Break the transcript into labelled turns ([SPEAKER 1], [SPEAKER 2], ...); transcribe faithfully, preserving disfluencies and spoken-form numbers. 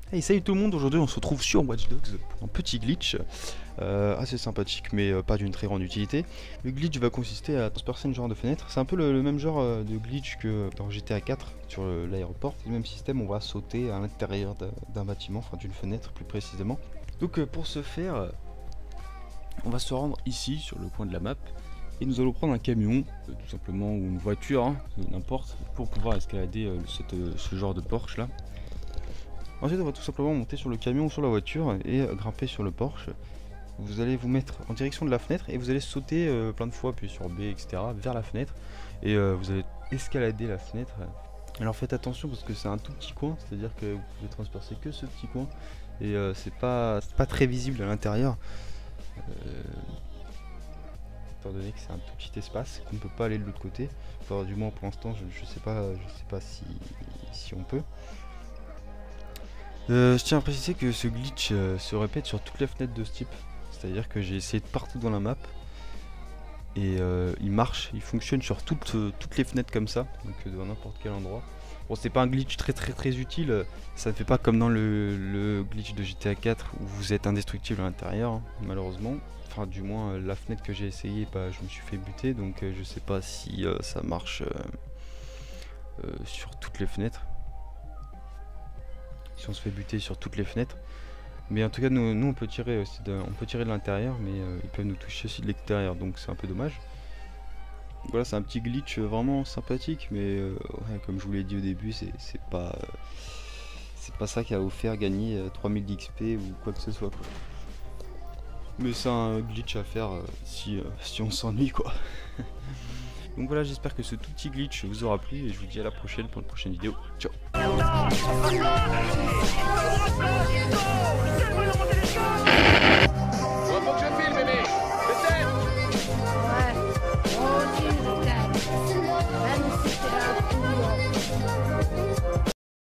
[SPEAKER 1] Hey, salut tout le monde, aujourd'hui on se retrouve sur Watch Dogs pour un petit glitch euh, assez sympathique mais euh, pas d'une très grande utilité. Le glitch va consister à transpercer une genre de fenêtre. C'est un peu le, le même genre euh, de glitch que dans G T A quatre sur l'aéroport. C'est le même système, on va sauter à l'intérieur d'un bâtiment, enfin d'une fenêtre plus précisément. Donc euh, pour ce faire, euh, on va se rendre ici sur le coin de la map et nous allons prendre un camion, euh, tout simplement, ou une voiture, hein, n'importe, pour pouvoir escalader euh, cette, euh, ce genre de Porsche là. Ensuite on va tout simplement monter sur le camion ou sur la voiture et euh, grimper sur le Porsche. Vous allez vous mettre en direction de la fenêtre et vous allez sauter euh, plein de fois, puis sur B, et cetera vers la fenêtre. Et euh, vous allez escalader la fenêtre. Alors faites attention parce que c'est un tout petit coin, c'est à dire que vous pouvez transpercer que ce petit coin. Et euh, c'est pas, pas très visible à l'intérieur. Euh, étant donné que c'est un tout petit espace, qu'on ne peut pas aller de l'autre côté. Enfin, du moins pour l'instant je, je sais pas, je sais pas si, si on peut. Euh, je tiens à préciser que ce glitch euh, se répète sur toutes les fenêtres de ce type. C'est-à-dire que j'ai essayé de partout dans la map. Et euh, il marche, il fonctionne sur toutes, euh, toutes les fenêtres comme ça. Donc euh, dans n'importe quel endroit. Bon, c'est pas un glitch très très très utile. Ça ne fait pas comme dans le, le glitch de G T A quatre où vous êtes indestructible à l'intérieur, hein, malheureusement. Enfin du moins euh, la fenêtre que j'ai essayé, bah, je me suis fait buter. Donc euh, je sais pas si euh, ça marche euh, euh, sur toutes les fenêtres. Si on se fait buter sur toutes les fenêtres. Mais en tout cas nous, nous on peut tirer aussi de, on peut tirer de l'intérieur, mais euh, ils peuvent nous toucher aussi de l'extérieur, donc c'est un peu dommage. Voilà, c'est un petit glitch vraiment sympathique, mais euh, ouais, comme je vous l'ai dit au début, c'est pas euh, c'est pas ça qui va vous faire gagner euh, trois mille d'X P ou quoi que ce soit, quoi. Mais c'est un glitch à faire euh, si, euh, si on s'ennuie, quoi. Donc voilà, j'espère que ce tout petit glitch vous aura plu et je vous dis à la prochaine pour une prochaine vidéo. Ciao.